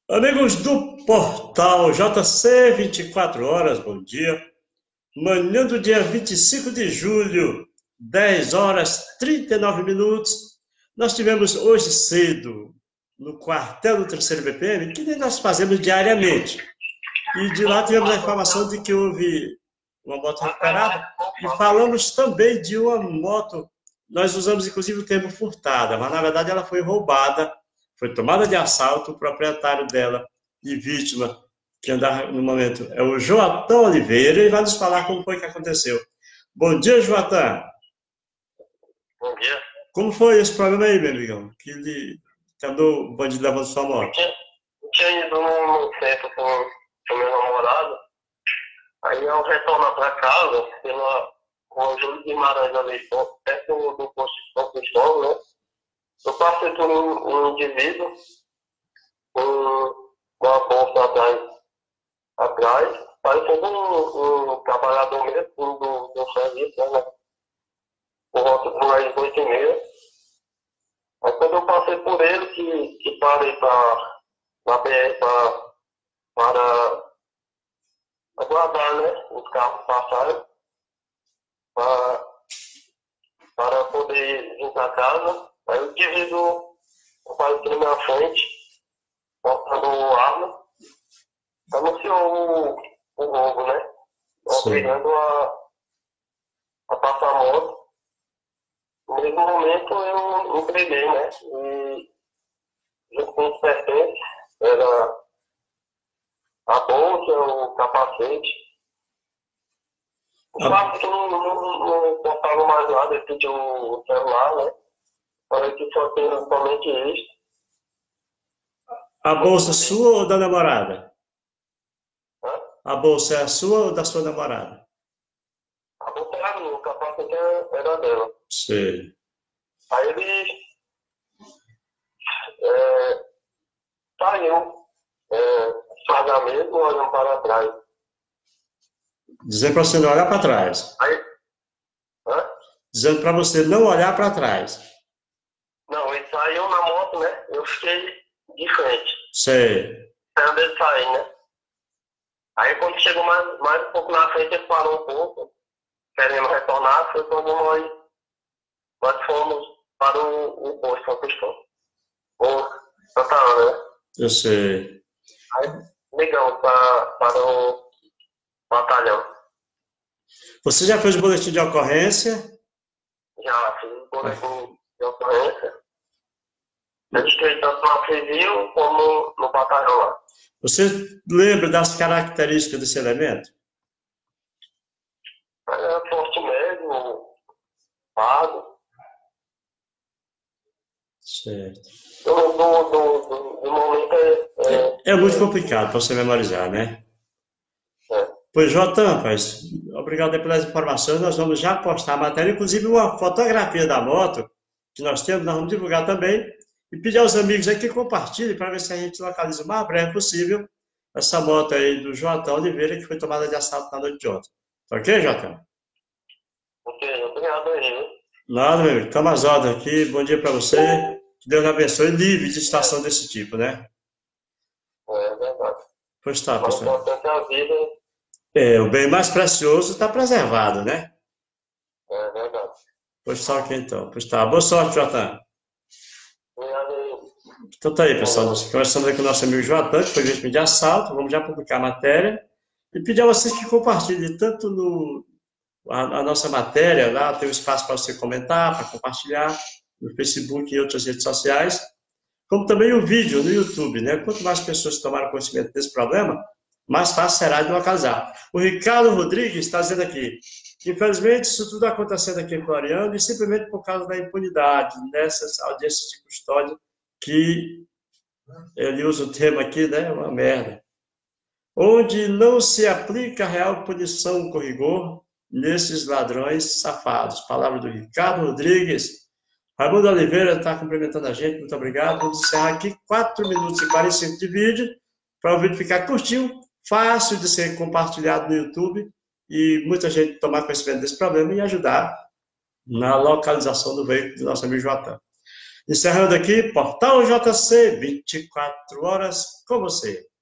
Amigos do portal JC 24 horas, bom dia. Manhã do dia 25 de julho, 10 horas 39 minutos. Nós tivemos hoje cedo, no quartel do 3º BPM, que nem nós fazemos diariamente. E de lá tivemos a informação de que houve uma moto recuperada. E falamos também de uma moto, nós usamos inclusive o termo furtada, mas na verdade ela foi roubada, foi tomada de assalto. O proprietário dela e vítima, que andava no momento, é o Joatão Oliveira, e vai nos falar como foi que aconteceu. Bom dia, Joatão. Bom dia. Como foi esse problema aí, meu amigão? Que andou o bandido levando sua moto? Eu tinha ido no centro com meu namorado, aí ao retornar para casa, pela rua Júlio Guimarães ali, perto do posto de São Cristóvão, né? Eu passei por um indivíduo com uma bolsa atrás, parecendo um trabalhador mesmo do serviço, né? Por volta de mais 8h30. Aí quando eu passei por ele, que parei na BR para aguardar, né, os carros passarem, para poder vir para casa, aí o indivíduo apareceu na minha frente, portando arma, anunciou o roubo, né, obrigando a passar a moto. No mesmo momento eu entreguei, né, e junto com os pertences, era a bolsa, o capacete. O fato que eu não portava mais nada, ele pediu o celular, né? Falei que só tem somente isso. A bolsa sua ou da namorada? Hã? A bolsa é a sua ou da sua namorada? A bolsa era minha, o capacete era dela. Sei. Aí ele saiu, pagar mesmo, olhando para trás. Dizendo para você não olhar para trás. Aí, Dizendo para você não olhar para trás. Não, ele saiu na moto, né? Eu fiquei de frente. Sei. Esperando ele sair, né? Aí quando chegou mais um pouco na frente, ele parou um pouco, querendo retornar, foi quando nós fomos para o posto São Cristóvão. Ou Santa Ana, né? Eu sei. Aí ligamos para o batalhão. Você já fez o boletim de ocorrência? Já fiz o boletim de ocorrência. Registrei tanto na civil como no batalhão lá. Você lembra das características desse elemento? É forte mesmo, pago. Certo. Do momento é muito complicado para você memorizar, né? Pois, Jotan, rapaz, obrigado aí pelas informações. Nós vamos já postar a matéria, inclusive uma fotografia da moto que nós temos, nós vamos divulgar também. E pedir aos amigos aí que compartilhem para ver se a gente localiza o mais breve possível essa moto aí do Joatão Oliveira, que foi tomada de assalto na noite de ontem. Tá ok, Joatão? Ok, obrigado aí. Nada, meu amigo. Tamo às ordens aqui. Bom dia para você. Que Deus abençoe, livre de situação desse tipo, né? É verdade. Pois tá, Mas pessoal. o importante é a vida. O bem mais precioso está preservado, né? É verdade. Pois tá, ok, então. Pois tá. Boa sorte, Joatão. Obrigado aí. Então tá aí, pessoal. Nós conversamos aqui com o nosso amigo Joatão, que foi vítima de assalto. Vamos já publicar a matéria. E pedir a vocês que compartilhem tanto a nossa matéria, lá tem um espaço para você comentar, para compartilhar, no Facebook e outras redes sociais, como também o vídeo no YouTube, né? Quanto mais pessoas tomarem conhecimento desse problema, mais fácil será de localizar. O Ricardo Rodrigues está dizendo aqui, que infelizmente isso tudo acontecendo aqui em Floriano e simplesmente por causa da impunidade nessas audiências de custódia, que ele usa o termo aqui, né? Uma merda. Onde não se aplica a real punição com rigor nesses ladrões safados. Palavra do Ricardo Rodrigues. Raimundo Oliveira está cumprimentando a gente, muito obrigado. Vamos encerrar aqui 4 minutos e 45 de vídeo, para o vídeo ficar curtinho, fácil de ser compartilhado no YouTube e muita gente tomar conhecimento desse problema e ajudar na localização do veículo do nosso amigo Joatão. Encerrando aqui, Portal JC, 24 horas com você.